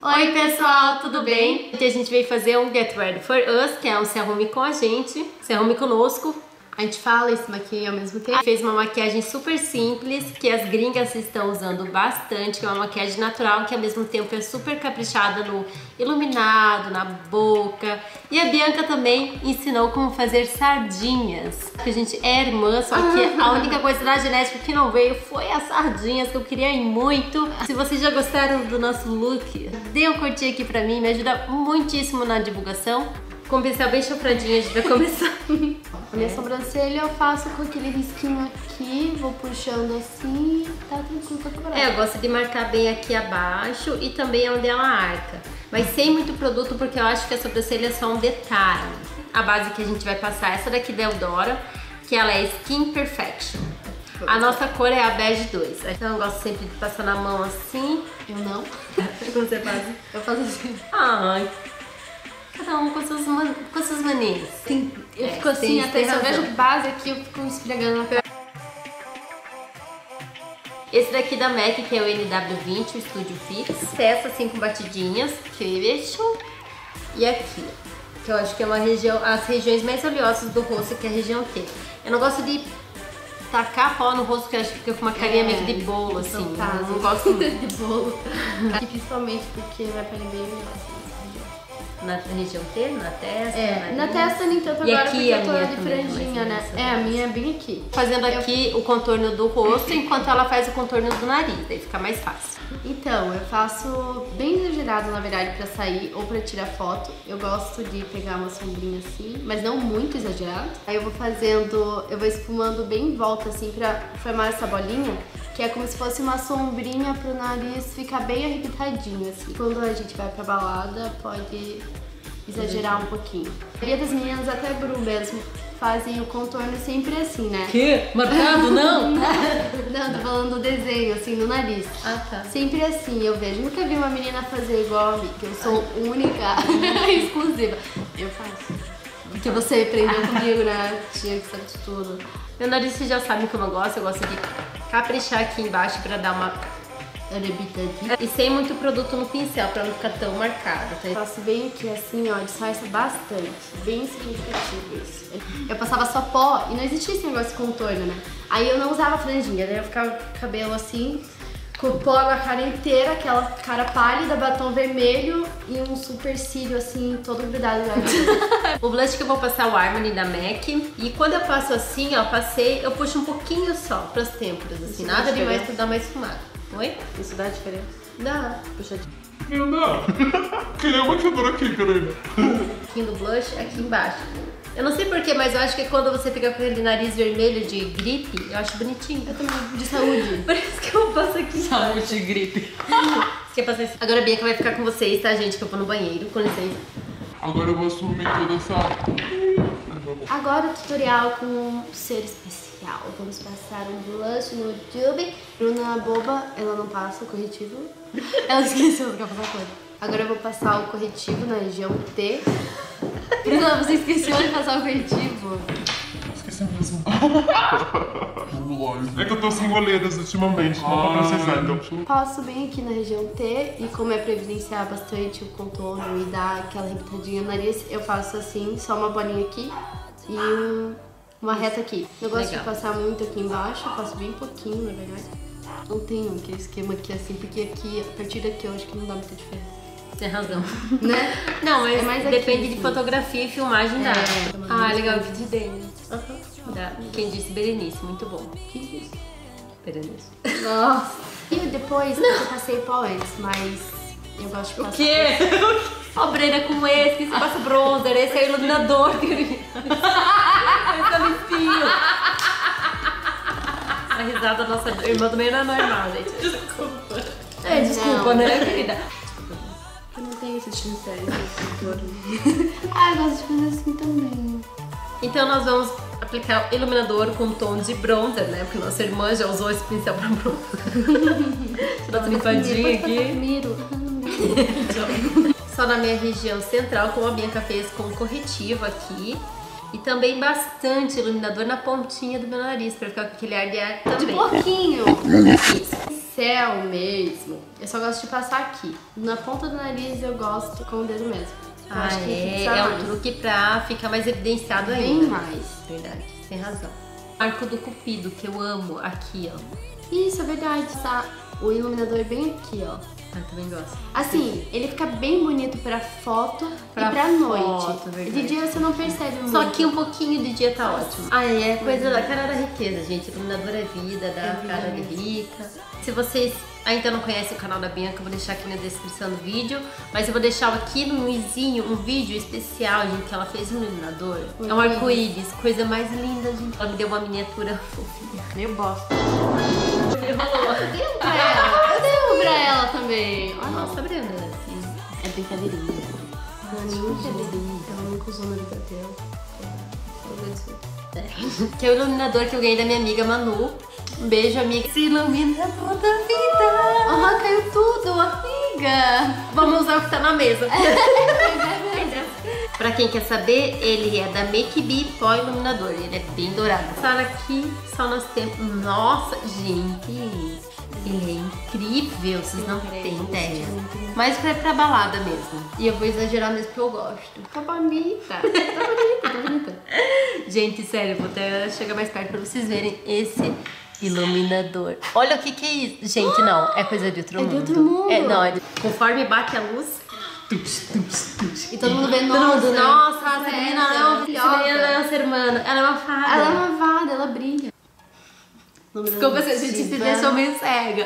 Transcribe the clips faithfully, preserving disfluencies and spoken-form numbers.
Oi pessoal, tudo bem? Hoje a gente veio fazer um Get Ready For Us, que é um se arrume com a gente, se arrume conosco. A gente fala e se maquia ao mesmo tempo. Fez uma maquiagem super simples, que as gringas estão usando bastante, que é uma maquiagem natural, que ao mesmo tempo é super caprichada no iluminado, na boca. E a Bianca também ensinou como fazer sardinhas. A gente é irmã, só que a única coisa da genética que não veio foi as sardinhas, que eu queria muito. Se vocês já gostaram do nosso look, dê um curtir aqui pra mim, me ajuda muitíssimo na divulgação. Com o pincel bem chofradinho, a gente vai começar. A minha sobrancelha eu faço com aquele risquinho aqui, vou puxando assim, tá tranquilo pra cobrar. É, eu gosto de marcar bem aqui abaixo e também onde ela arca. Mas sem muito produto, porque eu acho que a sobrancelha é só um detalhe. A base que a gente vai passar, essa daqui da Eudora, que ela é Skin Perfection. A nossa cor é a bege dois. Então eu gosto sempre de passar na mão assim. Eu não. Como você faz? Eu faço assim. Ai. Cada um com suas, man... com suas maneiras. Sim, eu é, fico assim, até se eu vejo base aqui, eu fico esfregando na cara. Esse daqui da MAC, que é o N W vinte, o Studio Fix. Testa assim com batidinhas. Fecham. E aqui, que eu acho que é uma região, as regiões mais oleosas do rosto, que é a região T. Eu não gosto de tacar pó no rosto, que eu acho que fica com uma carinha é, meio que de bolo, assim. Tá, eu não gosto muito de bolo. E principalmente porque vai pra bem assim. Na região T, na testa? É, na, na testa nem tanto agora, porque eu tô de franjinha, né? É, a minha é bem aqui. Fazendo aqui eu... o contorno do rosto, enquanto ela faz o contorno do nariz, daí fica mais fácil. Então, eu faço bem exagerado, na verdade, pra sair ou pra tirar foto. Eu gosto de pegar uma sombrinha assim, mas não muito exagerado. Aí eu vou fazendo, eu vou esfumando bem em volta, assim, pra formar essa bolinha, que é como se fosse uma sombrinha pro nariz ficar bem arrebitadinho, assim. Quando a gente vai pra balada, pode exagerar um pouquinho. A maioria das meninas, até a Bru mesmo, fazem o contorno sempre assim, né? Que? Marcado? Não? Não, tô falando do desenho, assim, no nariz. Ah, tá. Sempre assim, eu vejo. Nunca vi uma menina fazer igual a mim, que eu sou única, exclusiva. Eu faço. Porque você aprendeu comigo, né? Tinha que saber de tudo. Meu nariz, vocês já sabem como eu gosto. Eu gosto de caprichar aqui embaixo pra dar uma arrebitadinha. E sem muito produto no pincel, pra não ficar tão marcado. Tá? Eu faço bem aqui assim, ó, disfarça bastante. Bem significativo isso. Eu passava só pó e não existia esse negócio de contorno, né? Aí eu não usava franjinha, daí eu ficava com o cabelo assim, com pó na cara inteira, aquela cara pálida, batom vermelho e um super cílio assim, todo grudado. O blush que eu vou passar é o Harmony da MAC. E quando eu passo assim, ó, passei, eu puxo um pouquinho só pras têmporas, assim, nada demais pra dar mais fumada. Oi? Isso dá diferença? Dá. Puxadinho. Não dá. Quem é o maquiador aqui, Carolina? Um pouquinho do blush aqui embaixo. Eu não sei porquê, mas eu acho que quando você fica com aquele nariz vermelho de gripe, eu acho bonitinho. Eu também, de saúde. Por isso que eu passo aqui. Saúde de gripe. Você quer passar isso? Agora a Bianca vai ficar com vocês, tá, gente? Que eu vou no banheiro, com licença. Agora eu vou assumir toda essa... Agora o tutorial com um ser especial. Vamos passar um blush no tube. Bruna boba, ela não passa o corretivo. Ela esqueceu do que eu vou passar. Agora eu vou passar o corretivo na região T. Bruna, você esqueceu de passar o corretivo? Esqueci mesmo. É que eu tô sem goleiras ultimamente, não pra precisar, então. Passo bem aqui na região T e como é pra evidenciar bastante o contorno e dar aquela arrebitadinha no nariz, eu faço assim, só uma bolinha aqui e um, uma reta aqui. Eu gosto Legal. de passar muito aqui embaixo, eu faço bem pouquinho, na verdade. Não tenho aquele esquema aqui assim, porque aqui, a partir daqui eu acho que não dá muita diferença. Tem razão. Né? Não, mas é mais depende aqui, de fotografia e filmagem dá. É. Ah, legal que de dele. Uhum. Quem disse Berenice, muito bom. Quem disse? Berenice. Nossa. E depois não. eu passei pó antes, mas eu gosto de passar. O quê? Ó, Brena, com esse, você passa bronzer, esse é o iluminador, querida. Esse é o limpinho. A risada da nossa irmã do meio não é normal, gente. Desculpa. É, desculpa, não. né, querida? Eu não tenho esse time sério, esse Ah, eu gosto de fazer assim também. Então nós vamos aplicar o iluminador com tom de bronzer, né? Porque nossa irmã já usou esse pincel pra bronzer. Nossa limpadinha aqui. Só na minha região central, como a Bianca fez com corretivo aqui. E também bastante iluminador na pontinha do meu nariz, pra ficar com aquele ar de ar também. De pouquinho. Isso. pincel mesmo, eu só gosto de passar aqui. Na ponta do nariz eu gosto com o dedo mesmo. Eu Ah, acho que é, fixa é um mais. truque pra ficar mais evidenciado Bem ainda. mais. Verdade, tem razão. Arco do Cupido, que eu amo, aqui, ó. Isso, é verdade. Tá? O iluminador bem aqui, ó. Ah, também gosto. Assim, ele fica bem bonito pra foto Pra e pra foto, noite. verdade. De dia você não percebe muito. Só que um pouquinho de dia tá ótimo. Ah, é coisa da cara da riqueza, gente. Iluminador é vida, dá É vida cara de mesmo. rica. Se vocês ainda não conhecem o canal da Bianca, eu vou deixar aqui na descrição do vídeo. Mas eu vou deixar aqui no izinho um vídeo especial, gente, que ela fez um iluminador. É um arco-íris, coisa mais linda, gente. Ela me deu uma miniatura fofinha. Meio bosta. Me rolou. Eu dei um pra ela. Eu dei um pra ela também. Olha, Nossa, Brenda, assim. é brincadeirinha. Não é nenhuma brincadeirinha. Ela nunca usou na vida dela. É. Que é o iluminador que eu ganhei da minha amiga Manu. Um beijo, amiga. Se ilumina toda a vida. Aham, caiu tudo, amiga. Vamos usar o que tá na mesa. Pra quem quer saber, ele é da Make Be Pó Iluminador. Ele é bem dourado. Passar aqui, só nós temos... Nossa, gente. Ele é incrível. Vocês não têm ideia. Mas pra, pra balada mesmo. E eu vou exagerar mesmo porque eu gosto. Tá bonita. Tá bonita, tá bonita. Gente, sério, eu vou até chegar mais perto pra vocês verem esse iluminador. Olha o que que é isso. Gente, não. É coisa de outro É de mundo. outro mundo. É, não. É de... Conforme bate a luz... Tups, tups, tups. E todo mundo vê, Todo nossa, mundo, nossa, essa essa menina essa não, maravilhosa. essa menina não, ser humano. Ela é uma fada. Ela é uma vada, ela brilha. Como você, a gente se deixou meio cega.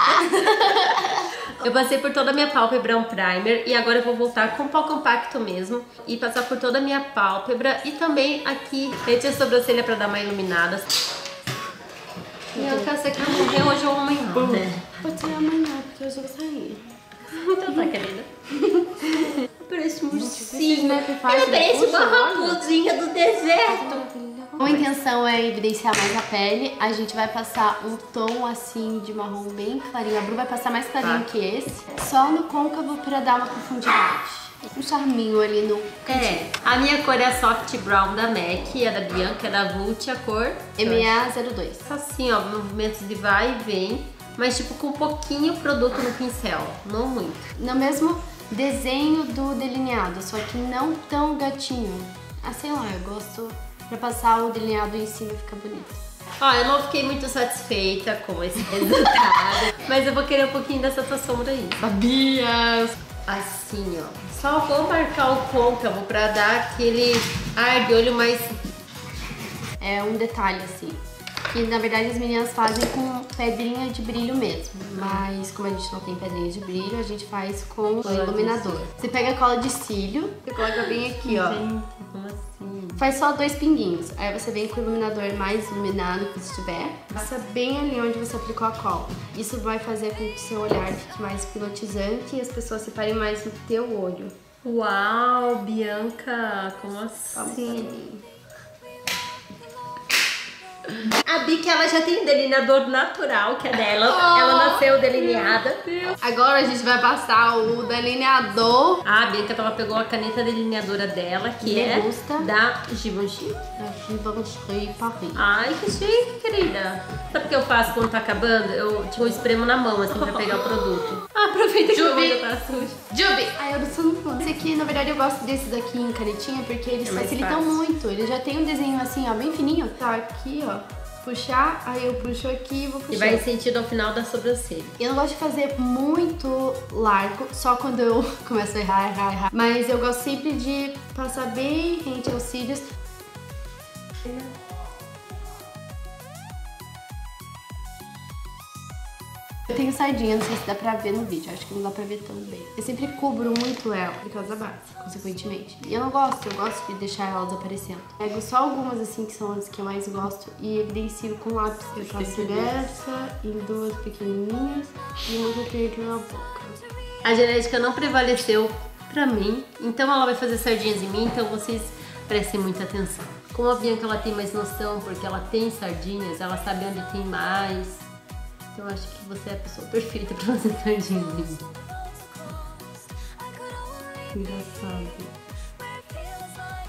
Eu passei por toda a minha pálpebra um primer e agora eu vou voltar com pó compacto mesmo e passar por toda a minha pálpebra e também aqui entre a sobrancelha pra dar uma iluminada. Minha casa que morreu hoje ou amanhã, né? Pode ser amanhã, porque hoje eu vou sair. Então tá, querida. Parece um ursinho. Snap faz, Ela parece puxa, uma olha. raposinha do deserto. A intenção é evidenciar mais a pele. A gente vai passar um tom assim de marrom bem clarinho. A Bru vai passar mais clarinho Tá. que esse. Só no côncavo pra dar uma profundidade. Um charminho ali no cantinho. É, a minha cor é a Soft Brown da MAC, é da Bianca, é da Vult, a cor. M A zero dois. Assim, ó, movimentos de vai e vem, mas tipo com um pouquinho produto no pincel, não muito. No mesmo desenho do delineado, só que não tão gatinho. Ah, sei lá, eu gosto pra passar o delineado em cima fica bonito. Ó, eu não fiquei muito satisfeita com esse resultado, mas eu vou querer um pouquinho dessa tua sombra aí. Sabia! Assim, ó. Só vou marcar o côncavo pra dar aquele ar de olho mais... É um detalhe assim. Que na verdade as meninas fazem com pedrinha de brilho mesmo. Mas como a gente não tem pedrinha de brilho, a gente faz com o iluminador. Você pega a cola de cílio, você coloca bem aqui, ó. Gente, como assim? Faz só dois pinguinhos. Aí você vem com o iluminador mais iluminado que estiver. Passa bem ali onde você aplicou a cola. Isso vai fazer com que o seu olhar fique mais hipnotizante e as pessoas se parem mais no teu olho. Uau, Bianca, como assim? A Bic, ela já tem um delineador natural, que é dela. Oh, ela nasceu delineada. Agora a gente vai passar o delineador A Bianca, ela pegou a caneta delineadora dela, que Degusta. é da Givenchy. da Givenchy Paris. Ai, que chique, querida. Sabe o que eu faço quando tá acabando? Eu, tipo, eu espremo na mão, assim, pra pegar o produto. Ah, aproveita que o Jubi. meu tá sujo. Jubi! Ai, eu não sou fã. Esse aqui, na verdade, eu gosto desses aqui em canetinha porque eles É mais facilitam fácil. muito. Ele já tem um desenho assim, ó, bem fininho. Tá aqui, ó. Puxar, aí eu puxo aqui e vou puxar. E vai em sentido ao final da sobrancelha. Eu não gosto de fazer muito largo, só quando eu começo a errar, errar, errar. Mas eu gosto sempre de passar bem rente aos cílios. Eu tenho sardinha, não sei se dá pra ver no vídeo, acho que não dá pra ver tão bem. Eu sempre cubro muito ela por causa da base, consequentemente. E eu não gosto, eu gosto de deixar elas aparecendo. Pego só algumas assim que são as que eu mais gosto e evidencio com lápis. Eu faço dessa em duas pequenininhas e muito verde na boca. A genética não prevaleceu pra mim, então ela vai fazer sardinhas em mim, então vocês prestem muita atenção. Como a Bianca, ela tem mais noção, porque ela tem sardinhas, ela sabe onde tem mais. Então eu acho que você é a pessoa perfeita pra fazer sardinhas em mim. Engraçado.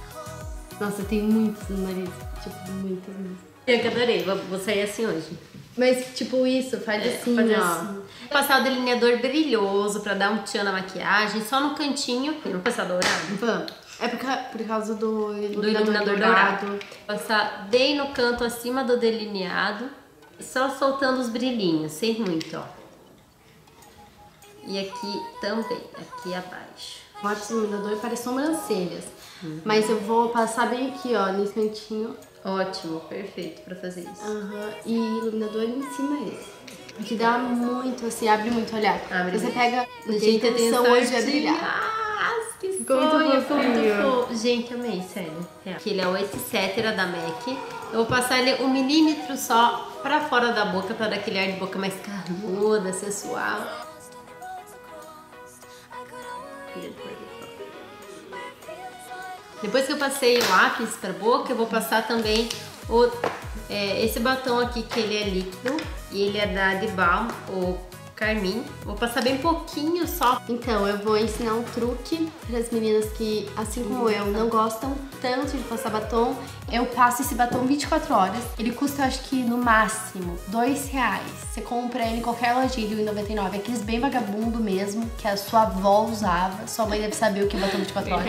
Nossa, tem muitos no nariz. Tipo, muitos mesmo. Bianca, adorei. Vou vou sair assim hoje. Mas tipo isso, faz É, assim, fazer ó. assim. Passar o delineador brilhoso pra dar um tchan na maquiagem, só no cantinho. E não passar dourado. Vamos. É por, ca- por causa do iluminador, Do iluminador dourado. dourado. Passar bem no canto acima do delineado. Só soltando os brilhinhos, sem muito, ó. E aqui também, aqui abaixo. O lápis iluminador parece sobrancelhas. Uhum. Mas eu vou passar bem aqui, ó, nesse cantinho. Ótimo, perfeito pra fazer isso. Uhum. E iluminador em cima esse. Porque dá muito, assim, abre muito o olhar. Abre Você muito. pega... Gente, eu tenho hoje é sorte. brilhar. Ah, que Ficou muito sonho, ficou muito fofinho. fofo. Gente, amei, sério. É. Aqui ele é o Esse Cetera da MAC. Eu vou passar ele um milímetro só pra fora da boca, pra dar aquele ar de boca mais carnuda, sensual. Depois que eu passei o lápis pra boca, eu vou passar também o, é, esse batom aqui, que ele é líquido. E ele é da De Balm, o Carmim. Vou passar bem pouquinho só. Então, eu vou ensinar um truque para as meninas que, assim como eu, não gostam tanto de passar batom. Eu passo esse batom vinte e quatro horas. Ele custa, acho que, no máximo, dois reais. Você compra ele em qualquer lojinha de um e noventa e nove. Aqueles bem vagabundo mesmo, que a sua avó usava. Sua mãe deve saber o que é batom vinte e quatro horas.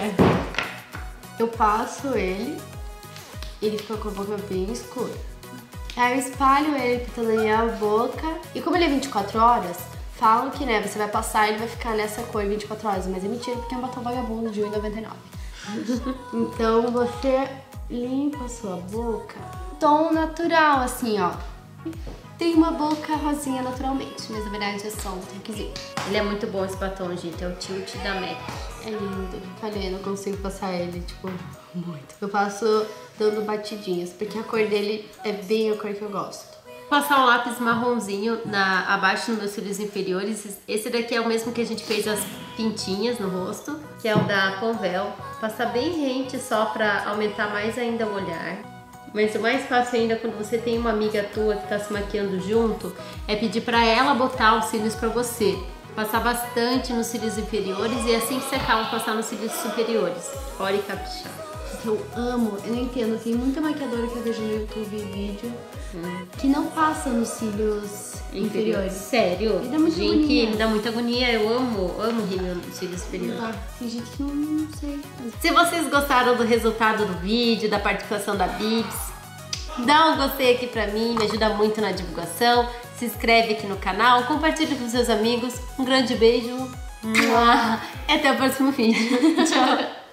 Eu passo ele, ele fica com a boca bem escura. Aí eu espalho ele pra tamanhar a boca. E como ele é vinte e quatro horas, falam que, né, você vai passar e ele vai ficar nessa cor vinte e quatro horas. Mas é mentira, porque é um batom vagabundo de um e noventa e nove. Então você limpa a sua boca. Tom natural, assim, ó. Tem uma boca rosinha naturalmente, mas na verdade é só um truquezinho. Ele é muito bom esse batom, gente. É o Tilt da MAC. É lindo. Falei, não consigo passar ele, tipo, muito. Eu passo dando batidinhas, porque a cor dele é bem a cor que eu gosto. Vou passar um lápis marronzinho na, abaixo nos meus cílios inferiores. Esse daqui é o mesmo que a gente fez as pintinhas no rosto, que é o da Convel. Passar bem rente só pra aumentar mais ainda o olhar. Mas o mais fácil ainda quando você tem uma amiga tua que tá se maquiando junto, é pedir pra ela botar os cílios pra você. Passar bastante nos cílios inferiores e assim que você acaba, passar nos cílios superiores. Pode caprichar. Eu amo, eu não entendo, tem muita maquiadora que eu vejo no YouTube e vídeo hum. que não passa nos cílios inferiores. Sério? Me dá muita gente, agonia. me dá muita agonia. Eu amo, amo rímel nos cílios superiores. Tá. Tem gente que não, não sei. Se vocês gostaram do resultado do vídeo, da participação da Bibs, dá um gostei aqui pra mim, me ajuda muito na divulgação. Se inscreve aqui no canal, compartilha com seus amigos. Um grande beijo. E até o próximo vídeo. Tchau.